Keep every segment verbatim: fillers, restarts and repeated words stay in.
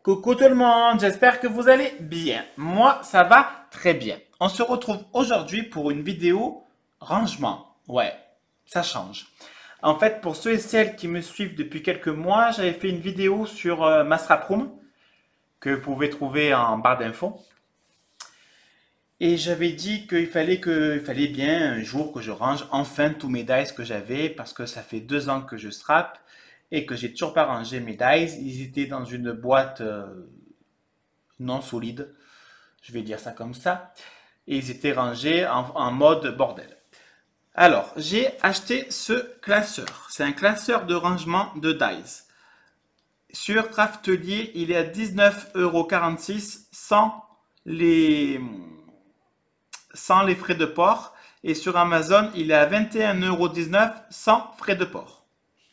Coucou tout le monde, j'espère que vous allez bien. Moi, ça va très bien. On se retrouve aujourd'hui pour une vidéo rangement. Ouais, ça change. En fait, pour ceux et celles qui me suivent depuis quelques mois, j'avais fait une vidéo sur euh, ma Scrap Room que vous pouvez trouver en barre d'infos. Et j'avais dit qu'il fallait que, il fallait bien un jour que je range enfin tous mes dice que j'avais parce que ça fait deux ans que je scrap et que j'ai toujours pas rangé mes dice. Ils étaient dans une boîte euh, non solide, je vais dire ça comme ça, et ils étaient rangés en, en mode bordel. Alors, j'ai acheté ce classeur. C'est un classeur de rangement de dice. Sur Craftelier, il est à dix-neuf euros quarante-six sans les, sans les frais de port. Et sur Amazon, il est à vingt et un euros dix-neuf sans frais de port.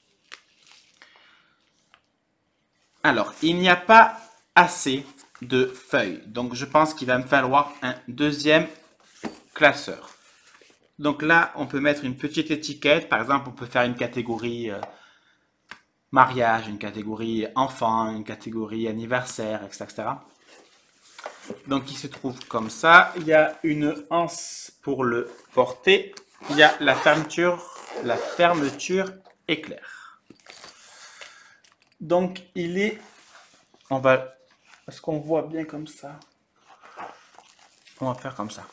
Alors, il n'y a pas assez de feuilles. Donc, je pense qu'il va me falloir un deuxième classeur. Donc là, on peut mettre une petite étiquette. Par exemple, on peut faire une catégorie euh, mariage, une catégorie enfant, une catégorie anniversaire, et cetera. Donc, il se trouve comme ça. Il y a une anse pour le porter. Il y a la fermeture, la fermeture éclair. Donc, il est... On va... Est-ce qu'on voit bien comme ça? On va faire comme ça.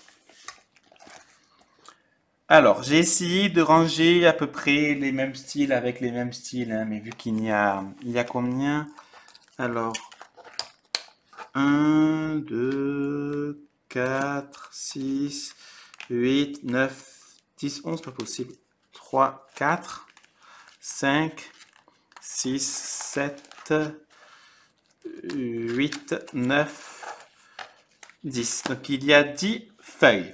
Alors, j'ai essayé de ranger à peu près les mêmes styles avec les mêmes styles, hein, mais vu qu'il y a, il y a combien? Alors, un, deux, quatre, six, huit, neuf, dix, onze, pas possible. trois, quatre, cinq, six, sept, huit, neuf, dix. Donc, il y a dix feuilles.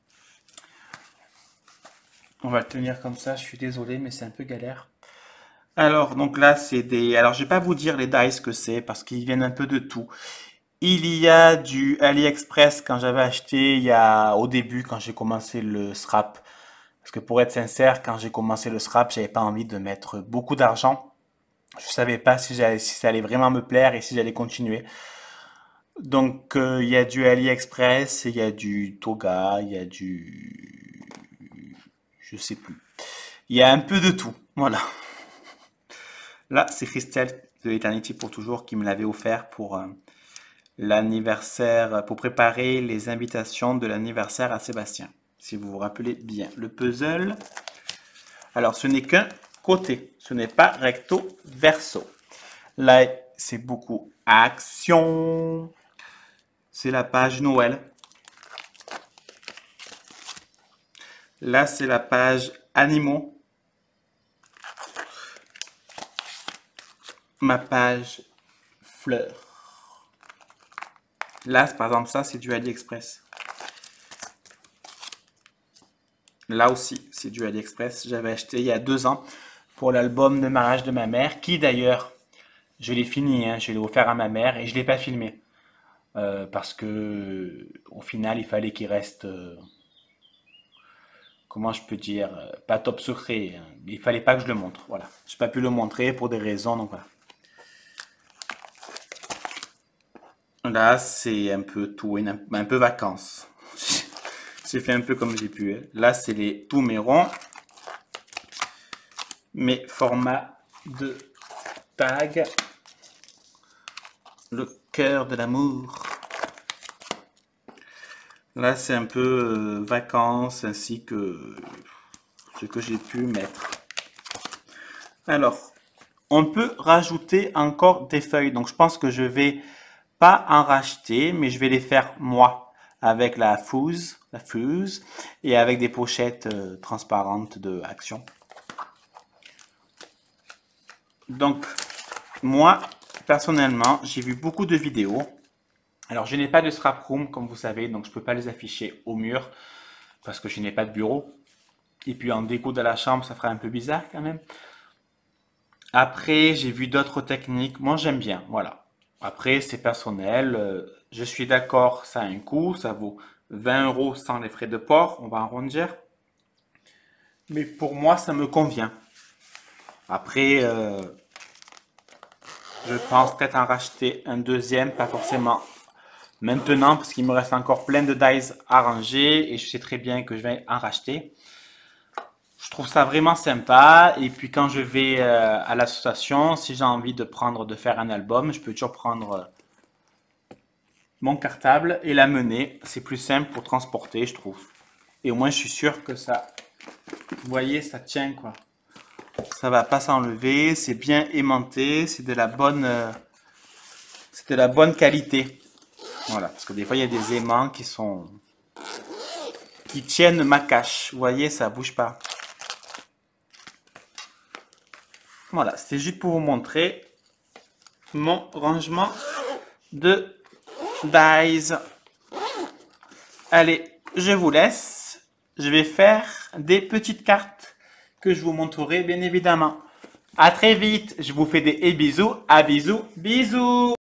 On va le tenir comme ça, je suis désolé, mais c'est un peu galère. Alors, donc là, c'est des... Alors, je vais pas vous dire les dice que c'est, parce qu'ils viennent un peu de tout. Il y a du AliExpress quand j'avais acheté, il y a au début, quand j'ai commencé le scrap. Parce que pour être sincère, quand j'ai commencé le scrap, j'avais pas envie de mettre beaucoup d'argent. Je savais pas si, j'allais- si ça allait vraiment me plaire et si j'allais continuer. Donc, euh, il y a du AliExpress, il y a du Toga, il y a du... Je sais plus. Il y a un peu de tout. Voilà. Là, c'est Christelle de Eternity pour toujours qui me l'avait offert pour euh, l'anniversaire, pour préparer les invitations de l'anniversaire à Sébastien. Si vous vous rappelez bien. Le puzzle. Alors, ce n'est qu'un côté. Ce n'est pas recto verso. Là, c'est beaucoup action. C'est la page Noël. Là, c'est la page animaux. Ma page fleurs. Là, par exemple, ça, c'est du AliExpress. Là aussi, c'est du AliExpress. J'avais acheté il y a deux ans pour l'album de mariage de ma mère, qui d'ailleurs, je l'ai fini, hein, je l'ai offert à ma mère et je l'ai pas filmé. Euh, parce que au final, il fallait qu'il reste, euh, comment je peux dire, euh, pas top secret, hein. Il fallait pas que je le montre. Voilà. Je n'ai pas pu le montrer pour des raisons, donc voilà. Là, c'est un peu tout, un, un peu vacances. J'ai fait un peu comme j'ai pu, hein. Là, c'est les tous mes ronds, mes formats de tag, le cœur de l'amour. Là, c'est un peu euh, vacances ainsi que ce que j'ai pu mettre. Alors, on peut rajouter encore des feuilles. Donc, je pense que je vais pas en racheter, mais je vais les faire moi avec la fuse, la fuse et avec des pochettes euh, transparentes de Action. Donc, moi, personnellement, j'ai vu beaucoup de vidéos. Alors, je n'ai pas de scrap room, comme vous savez, donc je ne peux pas les afficher au mur parce que je n'ai pas de bureau. Et puis, en déco de la chambre, ça ferait un peu bizarre quand même. Après, j'ai vu d'autres techniques. Moi, j'aime bien, voilà. Après, c'est personnel. Euh, Je suis d'accord, ça a un coût. Ça vaut vingt euros sans les frais de port. On va arrondir. Mais pour moi, ça me convient. Après, euh, Je pense peut-être en racheter un deuxième, pas forcément maintenant, parce qu'il me reste encore plein de dies à ranger et je sais très bien que je vais en racheter. Je trouve ça vraiment sympa. Et puis quand je vais euh, à l'association, si j'ai envie de prendre, de faire un album, je peux toujours prendre euh, mon cartable et l'amener. C'est plus simple pour transporter, je trouve. Et au moins, je suis sûr que ça, vous voyez, ça tient quoi. Ça va pas s'enlever, c'est bien aimanté, c'est de la bonne, euh, c'est de la bonne qualité. Voilà, parce que des fois il y a des aimants qui sont, qui tiennent ma cache. Vous voyez, ça bouge pas. Voilà, c'était juste pour vous montrer mon rangement de dies. Allez, je vous laisse. Je vais faire des petites cartes que je vous montrerai bien évidemment. À très vite. Je vous fais des bisous. À bisous. Bisous.